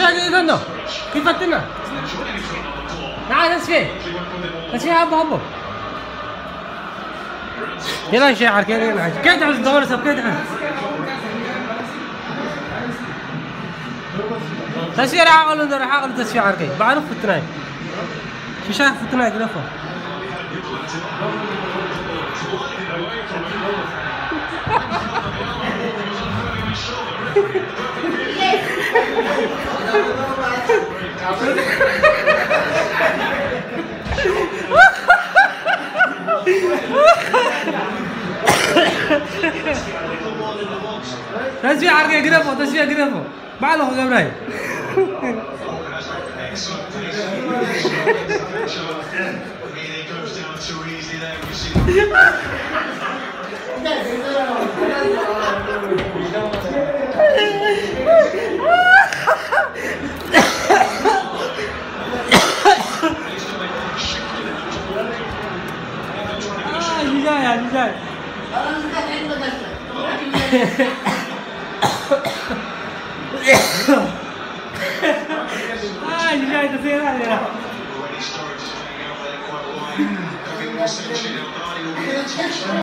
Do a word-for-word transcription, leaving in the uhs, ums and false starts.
تشاهد هنا كيف فتنا تعال نسفي نسفي هبو هبو يلا شاعر كده يلا كده تعال الدور سب كده تسفي راح أقول له راح أقول تسفي عركي بعرف فتناي شو شايف فتناي قرفه تسوي عرقة قرفه تسوي قرفه بعده قبراي جاي جاي آه جاي تصير هذا